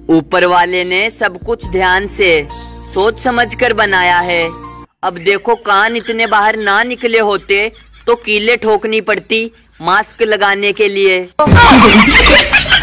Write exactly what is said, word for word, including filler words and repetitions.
ऊपर वाले ने सब कुछ ध्यान से सोच समझ कर बनाया है। अब देखो कान इतने बाहर ना निकले होते तो कीले ठोकनी पड़ती मास्क लगाने के लिए।